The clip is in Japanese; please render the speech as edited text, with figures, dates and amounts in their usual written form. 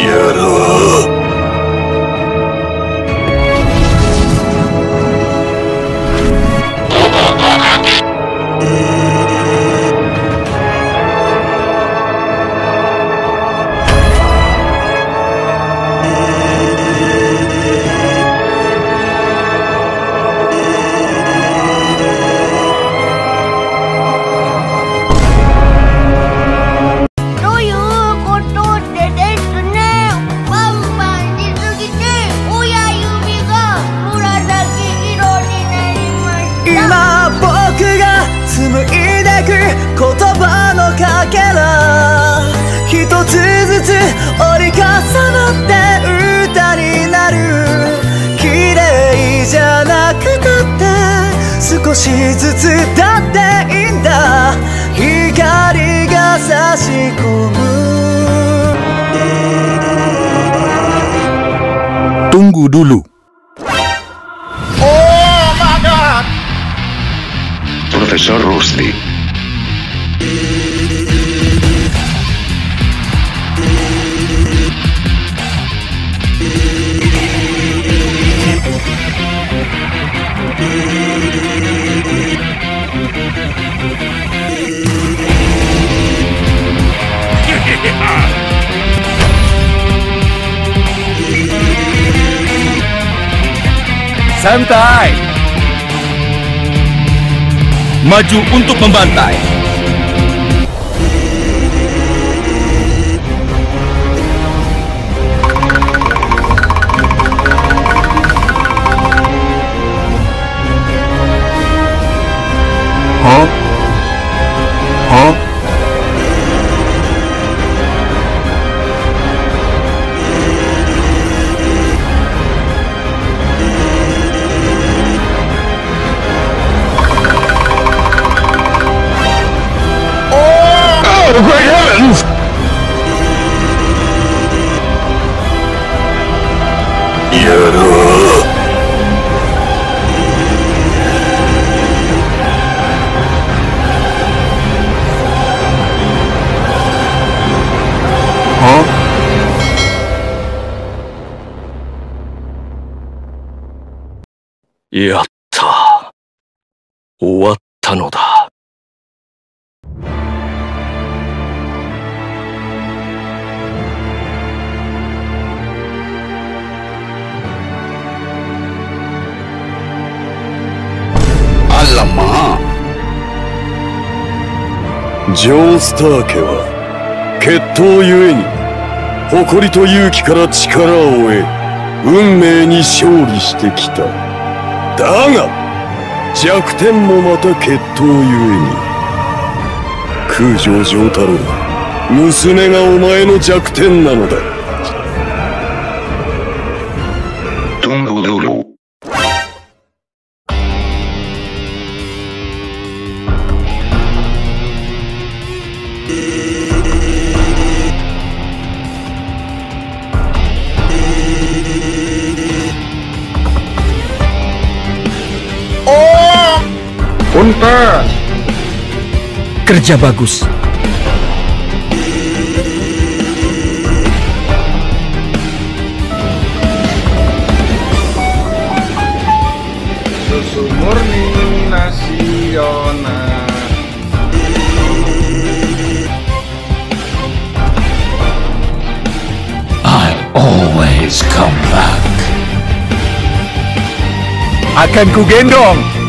やろう。 少しずつだっていいんだ。光が差し込む。 Tunggu dulu. Oh my god. Profesor Rusli. Santai. Maju untuk membantai. Hah? Hah? Oh, great heavens! Yaro. Huh? Yatta. 終わったのだ。 ジョースター家は血統ゆえに誇りと勇気から力を得運命に勝利してきた。だが弱点もまた血統ゆえに空城城太郎、娘がお前の弱点なのだ。 Tunggu dulu. Punten. Kerja bagus. Susu murni nasional. I always come back. Akan ku gendong.